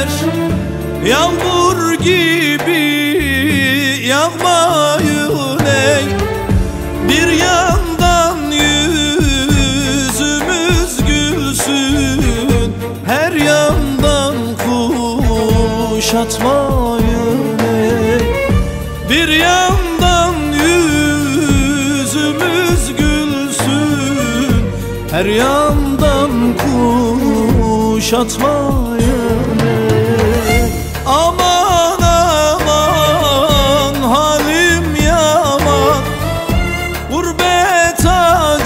eller yağmur gibi yağmayın ey. Bir yandan yüzümüz gülsün, her yandan kuşatmayın ey. Bir yandan yüzümüz gülsün, her yandan kuşatmayın ey. Aman aman halim yaman, gurbet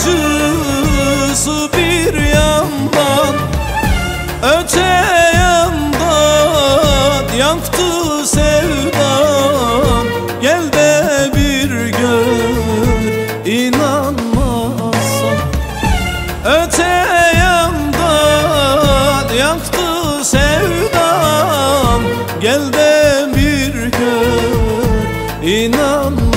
acısı bir yandan, öte yandan yaktı sevdam. Gel de bir gör, inanmazsan. Öte yandan yaktı sevdam. Gel de bir gör, inanmazsan.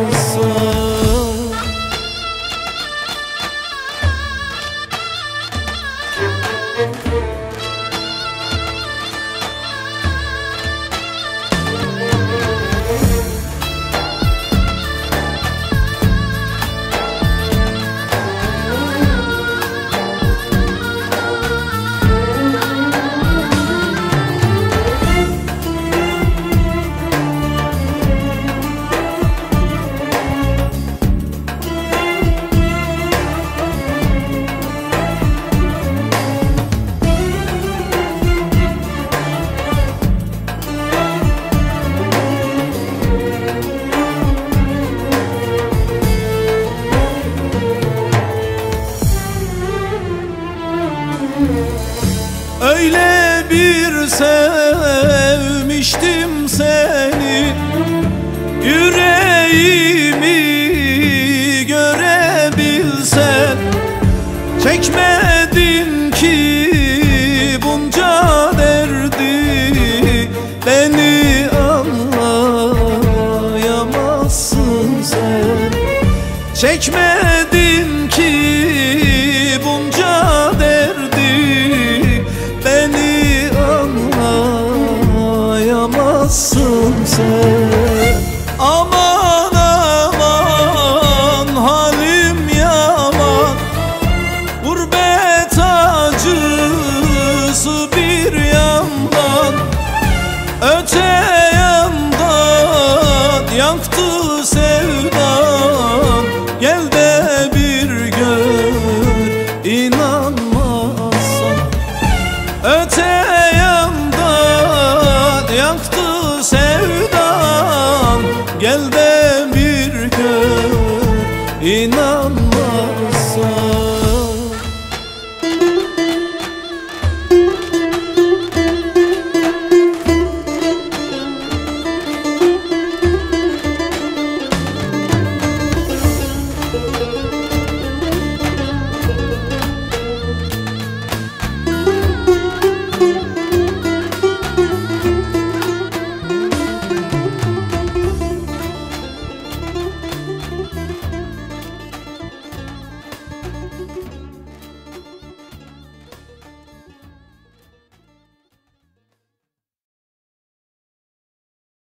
Öyle bir sevmiştim seni, yüreğimi görebilsen. Çekmedin ki bunca derdi, beni anlayamazsın sen. Çekmedin ki bunca derdi, beni anlayamazsın sen. Aman aman halim yaman, gurbet acısı bir yandan, öte yandan yaktı sevdam. Gel de bir gör, inanmazsan. Öte yandan yaktı